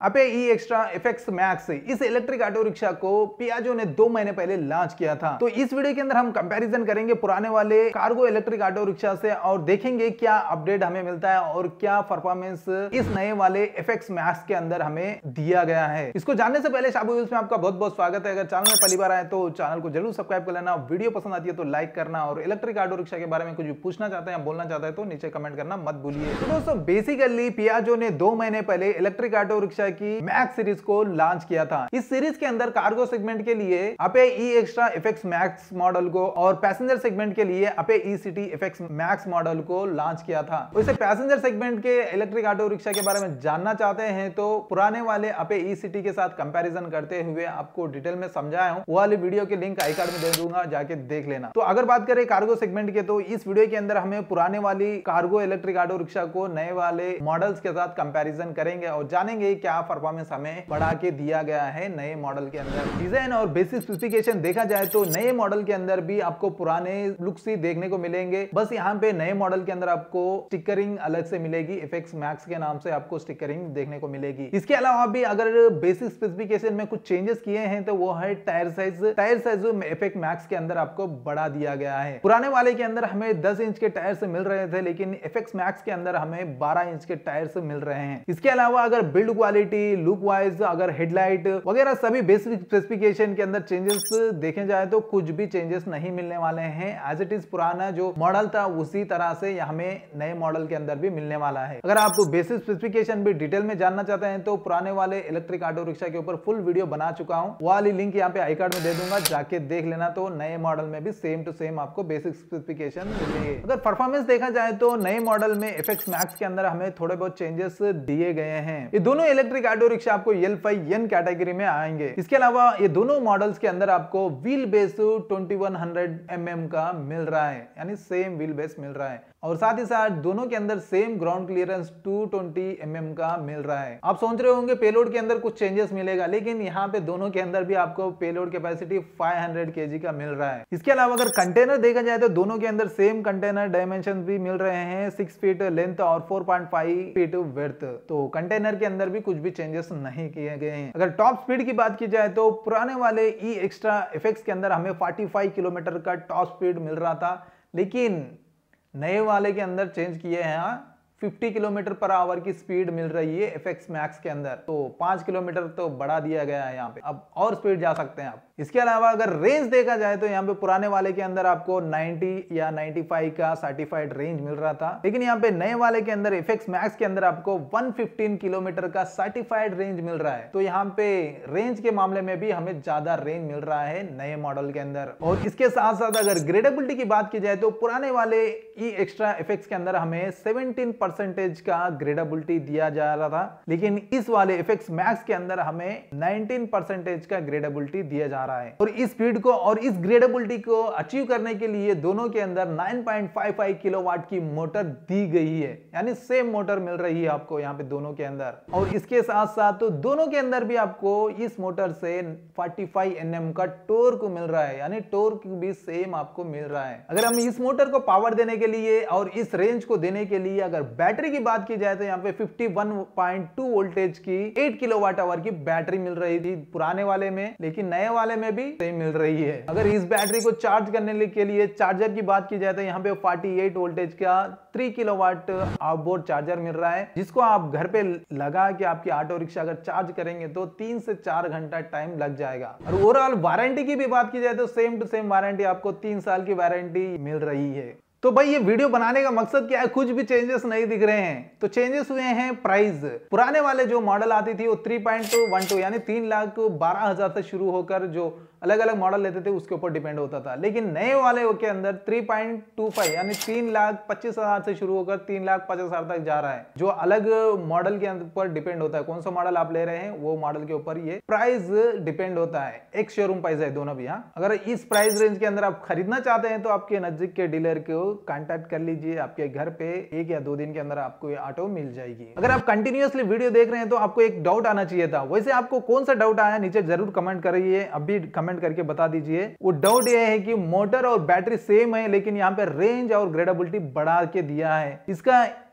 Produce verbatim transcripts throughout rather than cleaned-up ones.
अबे E extra FX max इस electric auto rickshaw को पियाजो ने दो महीने पहले लॉन्च किया था। तो इस वीडियो के अंदर हम कंपैरिजन करेंगे पुराने वाले कार्गो इलेक्ट्रिक ऑटो रिक्शा से और देखेंगे क्या अपडेट हमें मिलता है और क्या परफॉर्मेंस इस नए वाले एफएक्स मैक्स के अंदर हमें दिया गया है। इसको जानने से पहले शाबू व्हील्स में आपका बहुत बहुत स्वागत है। अगर चैनल में पहली बार आए तो चैनल को जरूर सब्सक्राइब कर लेना, वीडियो पसंद आती है तो लाइक करना और इलेक्ट्रिक ऑटो रिक्शा के बारे में कुछ भी पूछना चाहते हैं या बोलना चाहते हैं तो नीचे कमेंट करना मत भूलिए। तो दोस्तों बेसिकली पियाजो ने दो महीने पहले इलेक्ट्रिक ऑटो रिक्शा की मैक्स सीरीज को लॉन्च किया था। इस सीरीज के अंदर कार्गो सेगमेंट के लिए Ape E extra FX max model को और पैसेंजर सेगमेंट के लिए Ape E city FX max model को लॉन्च किया था। वैसे पैसेंजर सेगमेंट के इलेक्ट्रिक ऑटो रिक्शा के बारे में जानना चाहते हैं तो पुराने वाले अपे ई सिटी के साथ कंपैरिजन करते हुए आपको डिटेल में समझाया हूं, वो वाली वीडियो के लिंक आई कार्ड में दे दूंगा, जाके देख लेना। तो अगर बात करें कार्गो सेगमेंट के तो इस वीडियो के अंदर हमें पुराने वाली कार्गो इलेक्ट्रिक ऑटो रिक्शा को नए वाले मॉडल्स के साथ कंपैरिजन करेंगे और जानेंगे क्या परफॉर्मेंस हमें बढ़ा के दिया गया है नए मॉडल के अंदर। डिजाइन और बेसिक स्पेसिफिकेशन देखा जाए तो नए मॉडल के अंदर भी आपको पुराने लुक्स ही देखने को मिलेंगे, बस यहाँ पे नए मॉडल के अंदर आपको स्टिकरिंग अलग से मिलेगी, एफएक्स मैक्स के नाम से आपको स्टिकरिंग देखने को मिलेगी। इसके अलावा भी अगर बेसिक स्पेसिफिकेशन में कुछ चेंजेस किए हैं तो वो है tyre size. Tyre size FX max के अंदर आपको बढ़ा दिया गया है। पुराने वाले के अंदर हमें दस इंच के टायर से मिल रहे थे, लेकिन एफएक्स मैक्स के अंदर हमें बारह इंच के टायर से मिल रहे हैं। इसके अलावा अगर बिल्ड क्वालिटी, लुक वाइज, अगर हेडलाइट वगैरह सभी बेसिक स्पेसिफिकेशन के अंदर चेंजेस देखे जाए तो कुछ भी चेंजेस नहीं मिलने वाले हैं। एज इट इज पुराना जो मॉडल था उसी तरह से हमें नए मॉडल के अंदर भी मिलने वाला है। अगर आप बेसिक स्पेसिफिकेशन भी डिटेल में जानना चाहते हैं तो पुराने वाले इलेक्ट्रिक ऑटो रिक्शा के ऊपर फुल वीडियो बना चुका हूं, वो वाली लिंक यहाँ पे आई कार्ड में दे दूंगा, जाके देख लेना। तो नए मॉडल में भी सेम टू सेम आपको बेसिक स्पेसिफिकेशन मिलेंगे। अगर परफॉर्मेंस देखा जाए तो नए मॉडल में एफएक्स मैक्स के अंदर हमें थोड़े बहुत चेंजेस दिए गए हैं। ये दोनों इलेक्ट्रिक ऑटो रिक्शा आपको एल फाइव एन कैटेगरी में आएंगे। इसके अलावा ये दोनों मॉडल्स के अंदर आपको wheelbase twenty one hundred M M का मिल रहा है, यानी सेम व्हील बेस मिल रहा है और साथ ही साथ दोनों के अंदर same ground clearance two twenty M M का मिल रहा है। आप सोच रहे होंगे पेलोड के अंदर कुछ चेंजेस मिलेगा, लेकिन यहाँ पे दोनों के अंदर भी आपको पेलोड कैपेसिटी पाँच सौ केजी का मिल रहा है। इसके अलावा अगर कंटेनर देखा जाए तो दोनों के अंदर सेम कंटेनर डायमेंशन भी मिल रहे हैं, सिक्स फीट लेंथ और four point five feet width. तो कंटेनर के अंदर भी कुछ भी चेंजेस नहीं किए गए हैं। अगर टॉप स्पीड की बात की जाए तो पुराने वाले ई एक्स्ट्रा एफएक्स के अंदर हमें पैंतालीस किलोमीटर का टॉप स्पीड मिल रहा था, लेकिन नए वाले के अंदर चेंज किए हैं पचास किलोमीटर पर आवर की स्पीड मिल रही है एफएक्स मैक्स के अंदर। तो पाँच किलोमीटर तो बढ़ा दिया गया है यहाँ पे, अब और स्पीड जा सकते हैं आप। इसके अलावा अगर रेंज देखा जाए तो यहाँ पे पुराने वाले के अंदर आपको नब्बे या पचानवे का सर्टिफाइड रेंज मिल रहा था, लेकिन यहाँ पे नए वाले के अंदर एफएक्स मैक्स के अंदर आपको एक सौ पंद्रह किलोमीटर का सर्टिफाइड रेंज मिल रहा है। तो यहाँ पे रेंज के मामले में भी हमें ज्यादा रेंज मिल रहा है नए मॉडल के अंदर। और इसके साथ साथ अगर ग्रेडेबिलिटी की बात की जाए तो पुराने वाले ई एक्स्ट्रा एफएक्स के अंदर हमें सत्रह परसेंटेज का ग्रेडेबिलिटी दिया जा रहा था, लेकिन इस वाले एफएक्स मैक्स के अंदर हमें उन्नीस परसेंटेज का ग्रेडेबिलिटी दिया जा रहा है। और इस स्पीड को और इस ग्रेडेबिलिटी को अचीव करने के लिए दोनों के अंदर नौ पॉइंट पाँच पाँच किलोवाट की मोटर दी गई है, यानी सेम मोटर मिल रही है आपको यहाँ पे दोनों के अंदर। और इसके साथ साथ तो दोनों के अंदर भी आपको इस मोटर से पैंतालीस एनएम का टॉर्क मिल रहा है, यानी टॉर्क भी सेम आपको मिल रहा है। अगर हम इस मोटर को पावर देने के लिए और इस रेंज को देने के लिए अगर बैटरी की बात की जाए तो यहाँ पे इक्यावन पॉइंट दो वोल्टेज की आठ किलोवाट आवर की बैटरी मिल रही थी पुराने वाले में, लेकिन नए वाले में भी सेम मिल रही है। अगर इस बैटरी को चार्ज करने के लिए चार्जर की बात की जाए तो यहाँ पे अड़तालीस वोल्टेज का तीन किलोवाट आउटबोर्ड चार्जर मिल रहा है, जिसको आप घर पे लगा के आपकी ऑटो रिक्शा अगर चार्ज करेंगे तो तीन से चार घंटा टाइम लग जाएगा। और ओवरऑल वारंटी की भी बात की जाए तो सेम टू सेम वारंटी आपको तीन साल की वारंटी मिल रही है। तो भाई ये वीडियो बनाने का मकसद क्या है, कुछ भी चेंजेस नहीं दिख रहे हैं। तो चेंजेस हुए हैं प्राइस। पुराने वाले जो मॉडल आती थी वो थ्री पॉइंट वन टू यानी तीन लाख बारह हजार से शुरू होकर जो अलग अलग मॉडल लेते थे उसके ऊपर डिपेंड होता था, लेकिन नए वाले के अंदर थ्री पॉइंट टू फाइव यानी तीन लाख पच्चीस हजार से शुरू होकर तीन लाख पचास हजार तक जा रहा है, जो अलग मॉडल के ऊपर डिपेंड होता है। कौन सा मॉडल आप ले रहे हैं वो मॉडल के ऊपर ये प्राइस डिपेंड होता है। एक शोरूम प्राइस है दोनों भी। हाँ, अगर इस प्राइस रेंज के अंदर आप खरीदना चाहते हैं तो आपके नजदीक के डीलर को कांटेक्ट कर लीजिए, आपके घर पे एक या दो दिन के अंदर आपको ये ऑटो मिल जाएगी। अगर आप कंटिन्यूअसली वीडियो देख रहे हैं तो आपको एक डाउट आना चाहिए था, वैसे आपको कौन सा डाउट आया नीचे जरूर कमेंट करिए, अभी कमेंट करके बता दीजिए। वो डाउट ये है कि मोटर और बैटरी सेम है, लेकिन यहाँ पे रेंज और ग्रेडेबिलिटी बढ़ा के दिया है। इसका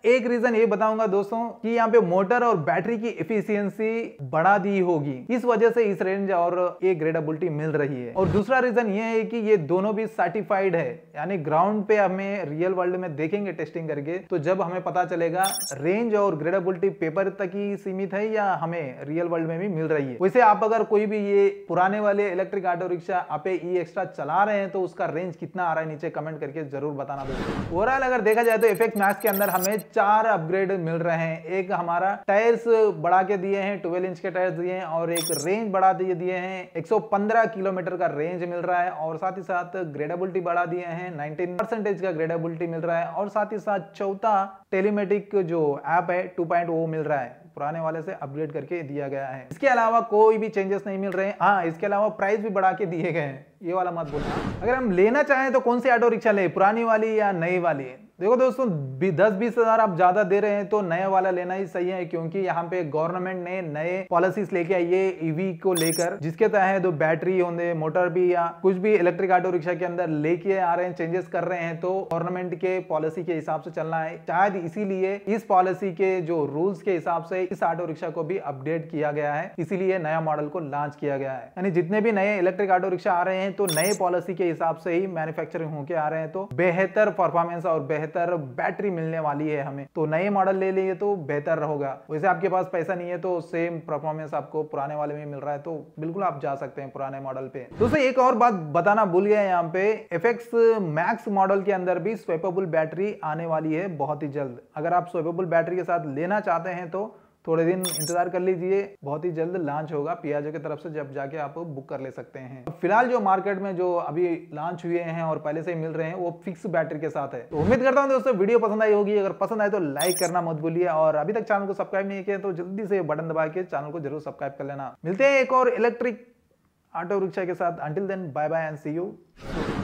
एक रीजन ये बताऊंगा दोस्तों कि यहाँ पे मोटर और बैटरी की एफिशिएंसी बढ़ा दी होगी, इस वजह से इस रेंज और ये ग्रेडेबिलिटी मिल रही है। और दूसरा रीजन ये है कि ये दोनों भी सर्टिफाइड है, यानी ग्राउंड पे हमें रियल वर्ल्ड में देखेंगे टेस्टिंग करके तो जब हमें पता चलेगा रेंज और ग्रेडेबिलिटी पेपर तक ही सीमित है या हमें रियल वर्ल्ड में भी मिल रही है। वैसे आप अगर कोई भी ये पुराने वाले इलेक्ट्रिक ऑटो रिक्शा आप ई एक्स्ट्रा चला रहे हैं तो उसका रेंज कितना आ रहा है नीचे कमेंट करके जरूर बताना दोस्तों। ओवरऑल अगर देखा जाए तो एफएक्स मैक्स के अंदर हमें चार अपग्रेड मिल रहे हैं। एक हमारा टायर्स बढ़ा के दिए हैं, ट्वेल्व इंच के टायर्स दिए हैं और एक रेंज बढ़ा दिए दिए हैं, एक सौ पंद्रह किलोमीटर का रेंज मिल रहा है और साथ ही साथ ग्रेडेबिलिटी बढ़ा दिए हैं, नाइनटीन परसेंटेज का ग्रेडेबिलिटी मिल रहा है और साथ ही साथ चौथा टेलीमेटिक जो ऐप है टू पॉइंट ओ मिल रहा है, पुराने वाले से अपग्रेड करके दिया गया है। इसके अलावा कोई भी चेंजेस नहीं मिल रहे हैं। हाँ, इसके अलावा प्राइस भी बढ़ा के दिए गए हैं, ये वाला मत बोलना। अगर हम लेना चाहें तो कौन सी ऑटो रिक्शा ले, पुरानी वाली या नई वाली? देखो दोस्तों, दस बीस हजार आप ज्यादा दे रहे हैं तो नया वाला लेना ही सही है, क्योंकि यहाँ पे गवर्नमेंट ने नए पॉलिसीज लेके आई है ईवी को लेकर, जिसके तहत तो बैटरी होंगे, मोटर भी या कुछ भी इलेक्ट्रिक ऑटो रिक्शा के अंदर लेके आ रहे हैं, चेंजेस कर रहे हैं। तो गवर्नमेंट के पॉलिसी के हिसाब से चलना है, शायद इसीलिए इस पॉलिसी के जो रूल्स के हिसाब से इस ऑटो रिक्शा को भी अपडेट किया गया है, इसीलिए नया मॉडल को लॉन्च किया गया है। यानी जितने भी नए इलेक्ट्रिक ऑटो रिक्शा आ रहे हैं तो नए पॉलिसी के हिसाब से ही मैन्युफैक्चरिंग होके आ रहे हैं, तो बेहतर परफॉर्मेंस और बेहतर बैटरी मिलने वाली है हमें, तो नए मॉडल ले लिए तो बेहतर होगा। वैसे आपके पास पैसा नहीं है तो सेम परफॉर्मेंस आपको पुराने वाले में मिल रहा है तो बिल्कुल आप जा सकते हैं पुराने मॉडल पे। दोस्तों एक और बात बताना भूल गया यहाँ पे, एफएक्स मैक्स मॉडल के अंदर भी स्वैपेबल बैटरी आने वाली है बहुत ही जल्द। अगर आप स्वैपेबल बैटरी के साथ लेना चाहते हैं तो थोड़े दिन इंतजार कर लीजिए, बहुत ही जल्द लॉन्च होगा पियाजो की तरफ से, जब जाके आप बुक कर ले सकते हैं। फिलहाल जो मार्केट में जो अभी लॉन्च हुए हैं और पहले से ही मिल रहे हैं वो फिक्स बैटरी के साथ है। तो उम्मीद करता हूं दोस्तों वीडियो पसंद आई होगी, अगर पसंद आए तो लाइक करना मत भूलिए और अभी तक चैनल को सब्सक्राइब नहीं किया तो जल्दी से बटन दबा के चैनल को जरूर सब्सक्राइब कर लेना। मिलते हैं एक और इलेक्ट्रिक ऑटो रिक्शा के साथ, until then bye bye and see you.